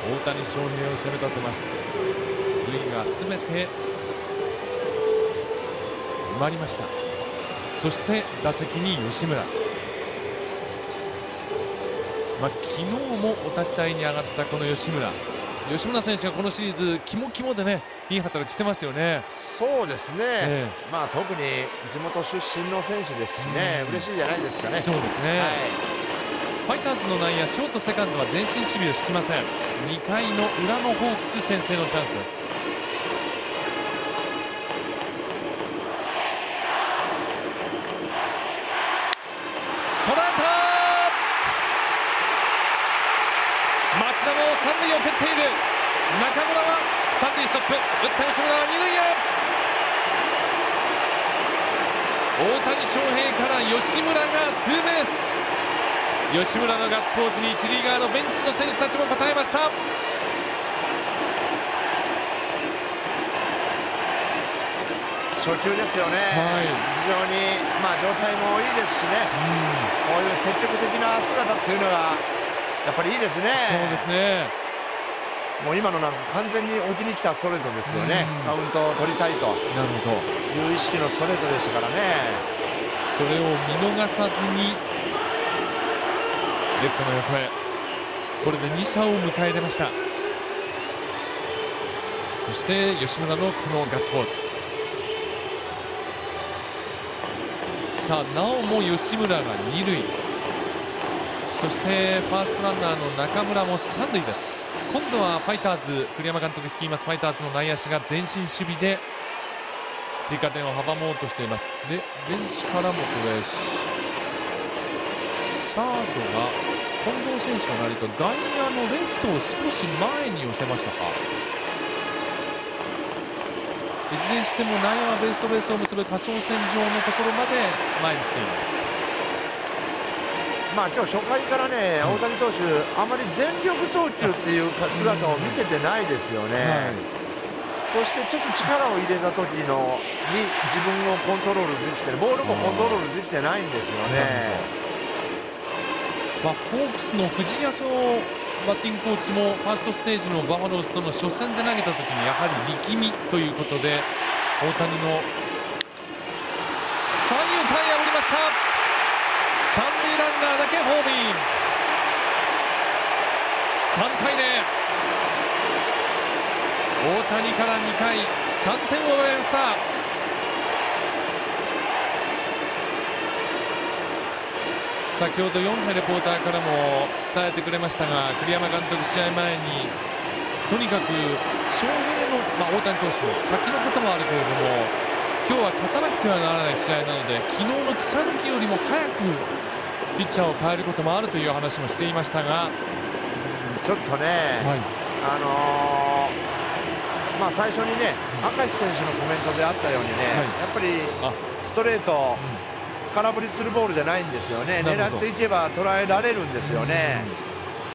大谷翔平を攻め立てます。塁がすべて埋まりました。そして打席に吉村。昨日もお立ち台に上がったこの吉村選手がこのシリーズキモでね、いい働きしてますよね。 そうですね、特に地元出身の選手ですしね、嬉しいじゃないですかね。 そうですね、ファイターズの内野ショートセカンドは前進守備を敷きません。2回の裏のホークス先制のチャンスです。捉えた。松田も三塁を蹴っている。中村は三塁ストップ。打った吉村は二塁へ。大谷翔平から吉村がツーベース。吉村のガッツポーズに一塁側のベンチの選手たちも応えました。 初球ですよね、非常に、状態もいいですしね、こういう積極的な姿っていうのがやっぱりいいですね。 そうですね、 もう今のなんか完全に置きに来たストレートですよね。カウントを取りたいという意識のストレートでしたからね。 それを見逃さずにレフトの横へ、これで2者を迎え入れました。そして吉村のこのガッツポーズ。さあなおも吉村が2塁、そしてファーストランナーの中村も3塁です。今度はファイターズ、栗山監督率いますファイターズの内野手が前進守備で追加点を阻もうとしています。でベンチからもこれサードが近藤選手がなりと外野のレフトを少し前に寄せましたか。いずれにしても内野はベースとベースを結ぶ仮想線上のところまで前に来ています。 今日初回からね、大谷投手あまり全力投球っていう姿を見せてないですよね。そしてちょっと力を入れた時のに自分をコントロールできて、ボールもコントロールできてないんですよね。 ホークスの藤安バッティングコーチもファーストステージのバファローズとの初戦で投げた時にやはり力みということで大谷の三遊間破りました。三塁ランナーだけホームイン。3対0、大谷から2回3点を奪いました。先ほど4杯レポーターからも伝えてくれましたが、栗山監督試合前にとにかく翔平の、大谷投手の先のこともあるけれども今日は勝たなくてはならない試合なので昨日の草抜きよりも早くピッチャーを変えることもあるという話もしていましたが、 ちょっとね、最初にね、明石選手のコメントであったようにね、やっぱりストレート、空振りするボールじゃないんですよね。狙っていけば捉えられるんですよね。